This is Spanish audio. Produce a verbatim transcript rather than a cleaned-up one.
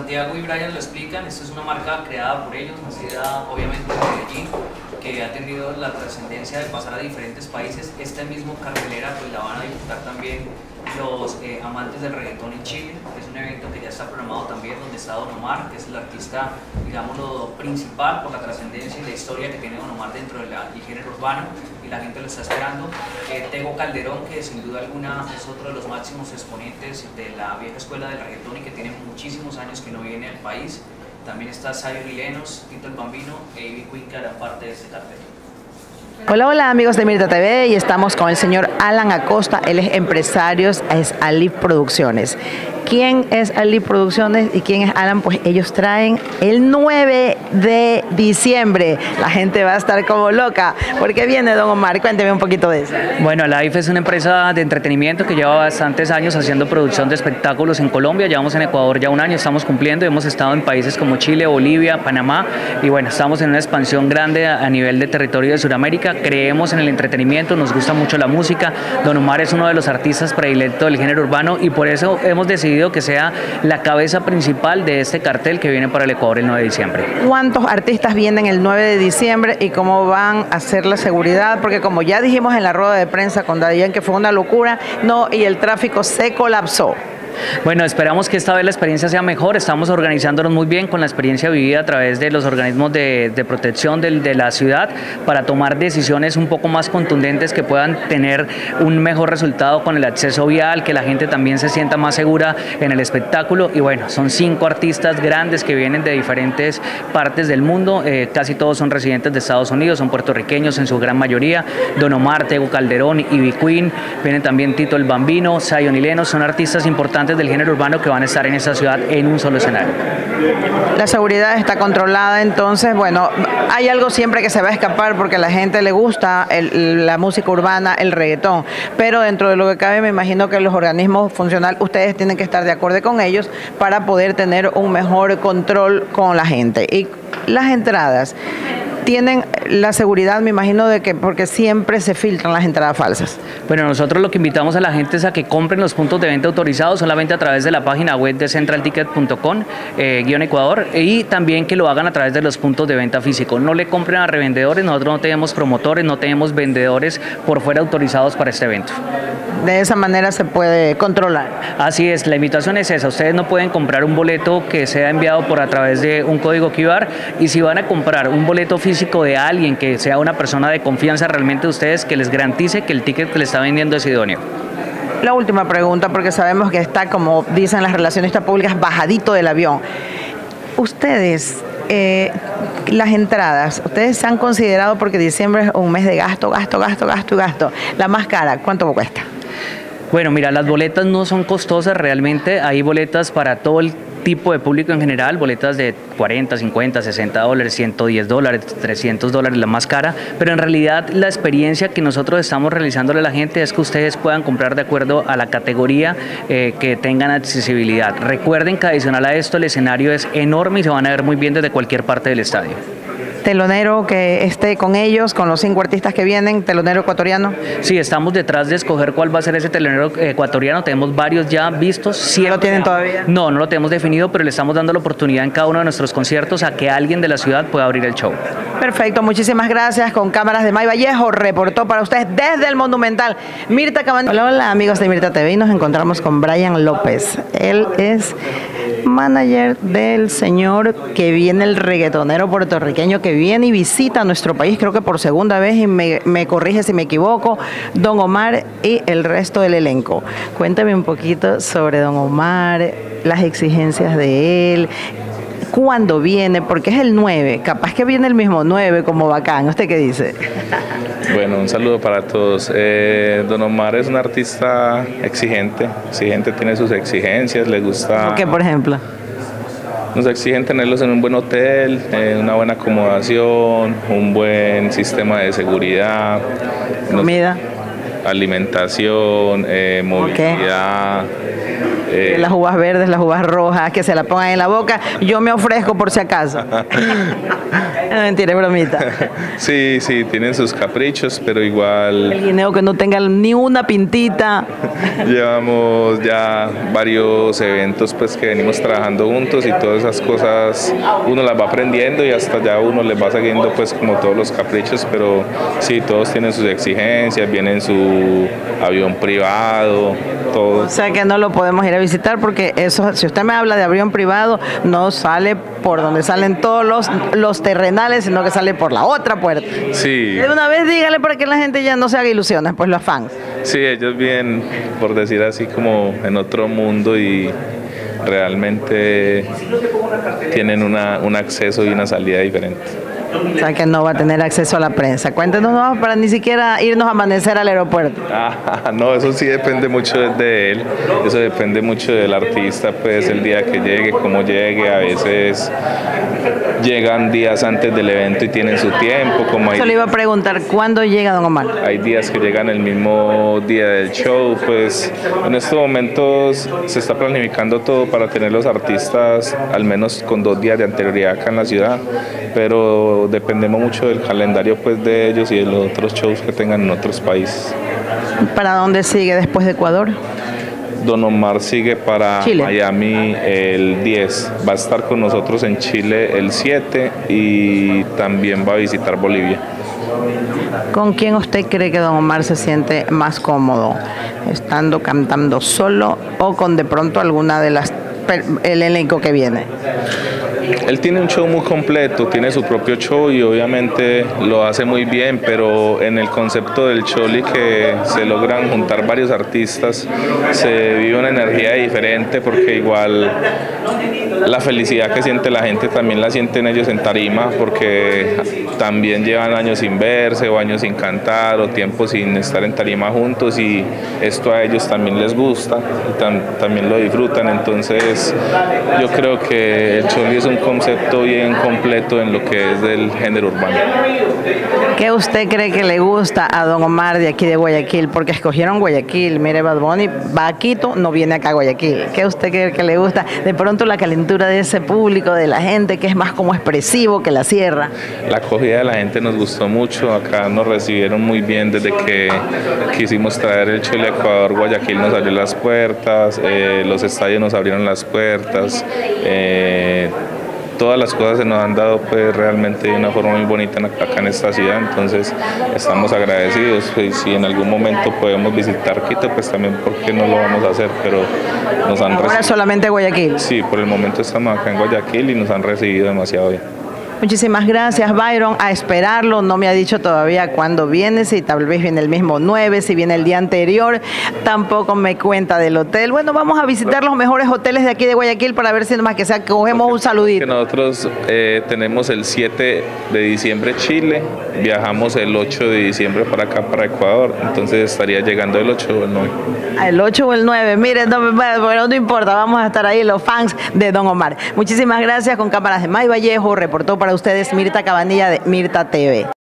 Santiago y Brian lo explican, esta es una marca creada por ellos, nacida obviamente en Medellín, que ha tenido la trascendencia de pasar a diferentes países. Esta misma cartelera pues la van a disfrutar también los eh, amantes del reggaetón en Chile. Es un evento que ya está programado también, donde está Don Omar, que es el artista, digámoslo, principal por la trascendencia y la historia que tiene Don Omar dentro del género urbano, y la gente lo está esperando. Eh, Tego Calderón, que sin duda alguna es otro de los máximos exponentes de la vieja escuela del reggaetón y que tiene muchísimos años que no viene al país. También está Zion y Lennox, Tito el Bambino e Ivy Queen, que harán parte de este cartel. Hola, hola amigos de Mirta T V, y estamos con el señor Alan Acosta. Él es empresario, es Alif Producciones. ¿Quién es Alif Producciones y quién es Alan? Pues ellos traen el nueve de diciembre. La gente va a estar como loca. ¿Por qué viene Don Omar? Cuénteme un poquito de eso. Bueno, Alif es una empresa de entretenimiento que lleva bastantes años haciendo producción de espectáculos en Colombia. Llevamos en Ecuador ya un año, estamos cumpliendo. Hemos estado en países como Chile, Bolivia, Panamá, y bueno, estamos en una expansión grande a nivel de territorio de Sudamérica. Creemos en el entretenimiento, nos gusta mucho la música. Don Omar es uno de los artistas predilectos del género urbano, y por eso hemos decidido que sea la cabeza principal de este cartel que viene para el Ecuador el nueve de diciembre. ¿Cuántos artistas vienen el nueve de diciembre y cómo van a hacer la seguridad? Porque como ya dijimos en la rueda de prensa con Daddy Yankee, que fue una locura, no, y el tráfico se colapsó. Bueno, esperamos que esta vez la experiencia sea mejor. Estamos organizándonos muy bien con la experiencia vivida a través de los organismos de, de protección de, de la ciudad, para tomar decisiones un poco más contundentes que puedan tener un mejor resultado con el acceso vial, que la gente también se sienta más segura en el espectáculo. Y bueno, son cinco artistas grandes que vienen de diferentes partes del mundo, eh, casi todos son residentes de Estados Unidos, son puertorriqueños en su gran mayoría. Don Omar, Tego Calderón, Ivy Queen, vienen también Tito el Bambino, Zion y Lennox, son artistas importantes del género urbano que van a estar en esta ciudad en un solo escenario. La seguridad está controlada, entonces, bueno, hay algo siempre que se va a escapar porque a la gente le gusta el, la música urbana, el reggaetón, pero dentro de lo que cabe me imagino que los organismos funcionales, ustedes tienen que estar de acuerdo con ellos para poder tener un mejor control con la gente. Y las entradas tienen la seguridad, me imagino, de que porque siempre se filtran las entradas falsas. Bueno, nosotros lo que invitamos a la gente es a que compren los puntos de venta autorizados solamente a través de la página web de central ticket punto com, eh, guión Ecuador, y también que lo hagan a través de los puntos de venta físicos. No le compren a revendedores, nosotros no tenemos promotores, no tenemos vendedores por fuera autorizados para este evento. De esa manera se puede controlar. Así es, la invitación es esa. Ustedes no pueden comprar un boleto que sea enviado por a través de un código Q R, y si van a comprar un boleto físico de alguien que sea una persona de confianza realmente ustedes, que les garantice que el ticket que le está vendiendo es idóneo. La última pregunta, porque sabemos que está, como dicen las relacionistas públicas, bajadito del avión. Ustedes, eh, las entradas, ustedes se han considerado, porque diciembre es un mes de gasto, gasto, gasto, gasto y gasto. La más cara, ¿cuánto cuesta? Bueno, mira, las boletas no son costosas realmente, hay boletas para todo el tipo de público en general, boletas de cuarenta, cincuenta, sesenta dólares, ciento diez dólares, trescientos dólares, la más cara, pero en realidad la experiencia que nosotros estamos realizándole a la gente es que ustedes puedan comprar de acuerdo a la categoría eh, que tengan accesibilidad. Recuerden que adicional a esto el escenario es enorme y se van a ver muy bien desde cualquier parte del estadio. Telonero que esté con ellos, con los cinco artistas que vienen, telonero ecuatoriano. Sí, estamos detrás de escoger cuál va a ser ese telonero ecuatoriano, tenemos varios ya vistos. Siempre, ¿No lo tienen todavía? No, no lo tenemos definido, pero le estamos dando la oportunidad en cada uno de nuestros conciertos a que alguien de la ciudad pueda abrir el show. Perfecto, muchísimas gracias. Con cámaras de May Vallejo, reportó para ustedes desde el Monumental Mirta Cabanillas. Hola, hola amigos de Mirta T V, y nos encontramos con Brian López. Él es manager del señor que viene, el reggaetonero puertorriqueño que viene y visita nuestro país, creo que por segunda vez, y me, me corrige si me equivoco, Don Omar y el resto del elenco. Cuéntame un poquito sobre Don Omar, las exigencias de él, cuándo viene, porque es el nueve, capaz que viene el mismo nueve como Bacán. ¿Usted qué dice? Bueno, un saludo para todos. Eh, Don Omar es un artista exigente, exigente, tiene sus exigencias, le gusta... ¿Qué, por ejemplo? Nos exigen tenerlos en un buen hotel, eh, una buena acomodación, un buen sistema de seguridad. Comida. Alimentación, eh, movilidad. Eh, las uvas verdes, las uvas rojas, que se la pongan en la boca. Yo me ofrezco por si acaso. Mentira, es bromita. Sí, sí, tienen sus caprichos, pero igual... El guineo que no tenga ni una pintita. Llevamos ya varios eventos pues que venimos trabajando juntos y todas esas cosas uno las va aprendiendo y hasta ya uno les va siguiendo pues como todos los caprichos, pero sí, todos tienen sus exigencias, vienen su avión privado, todo. O sea que no lo podemos ir a visitar porque eso, si usted me habla de avión privado, no sale por donde salen todos los, los terrenales, sino que sale por la otra puerta. Sí. De una vez dígale para que la gente ya no se haga ilusiones, pues los fans. Sí, ellos vienen, por decir así, como en otro mundo y realmente tienen una, un acceso y una salida diferente. O sea que no va a tener acceso a la prensa. Cuéntenos no, para ni siquiera irnos a amanecer al aeropuerto. Ah, no, eso sí depende mucho de él, eso depende mucho del artista, pues el día que llegue, cómo llegue, a veces llegan días antes del evento y tienen su tiempo. Como hay, Eso le iba a preguntar, ¿cuándo llega don Omar? Hay días que llegan el mismo día del show, pues en estos momentos se está planificando todo para tener los artistas al menos con dos días de anterioridad acá en la ciudad, pero dependemos mucho del calendario pues de ellos y de los otros shows que tengan en otros países. ¿Para dónde sigue después de Ecuador? Don Omar sigue para Chile. Miami el diez, va a estar con nosotros en Chile el siete y también va a visitar Bolivia. ¿Con quién usted cree que don Omar se siente más cómodo? ¿Estando cantando solo o con de pronto alguna de las el elenco que viene? Él tiene un show muy completo, tiene su propio show y obviamente lo hace muy bien, pero en el concepto del Choli, que se logran juntar varios artistas, se vive una energía diferente porque igual la felicidad que siente la gente también la sienten ellos en tarima, porque también llevan años sin verse o años sin cantar o tiempo sin estar en tarima juntos y esto a ellos también les gusta y tam también lo disfrutan. Entonces yo creo que el Choli es un concepto bien completo en lo que es del género urbano. ¿Qué usted cree que le gusta a don Omar de aquí de Guayaquil? Porque escogieron Guayaquil, mire, Bad Bunny va a Quito, no viene acá a Guayaquil. ¿Qué usted cree que le gusta? De pronto la calentura de ese público, de la gente que es más como expresivo que la sierra. La acogida de la gente nos gustó mucho, acá nos recibieron muy bien desde que quisimos traer el Choli a Ecuador. Guayaquil nos abrió las puertas, eh, los estadios nos abrieron las puertas, eh, todas las cosas se nos han dado pues realmente de una forma muy bonita acá en esta ciudad, entonces estamos agradecidos. Pues, si en algún momento podemos visitar Quito, pues también por qué no lo vamos a hacer, pero nos han Ahora recibido. solamente Guayaquil. Sí, por el momento estamos acá en Guayaquil y nos han recibido demasiado bien. Muchísimas gracias, Byron, a esperarlo. No me ha dicho todavía cuándo viene, si tal vez viene el mismo nueve, si viene el día anterior. Tampoco me cuenta del hotel. Bueno, vamos a visitar los mejores hoteles de aquí de Guayaquil para ver si nomás que sea cogemos un saludito. Que nosotros eh, tenemos el siete de diciembre Chile, viajamos el ocho de diciembre para acá, para Ecuador, entonces estaría llegando el ocho o el nueve. El ocho o el nueve, miren, no, bueno, no importa, vamos a estar ahí los fans de don Omar. Muchísimas gracias. Con cámaras de May Vallejo, reportó para ustedes Mirta Cabanilla de Mirta T V.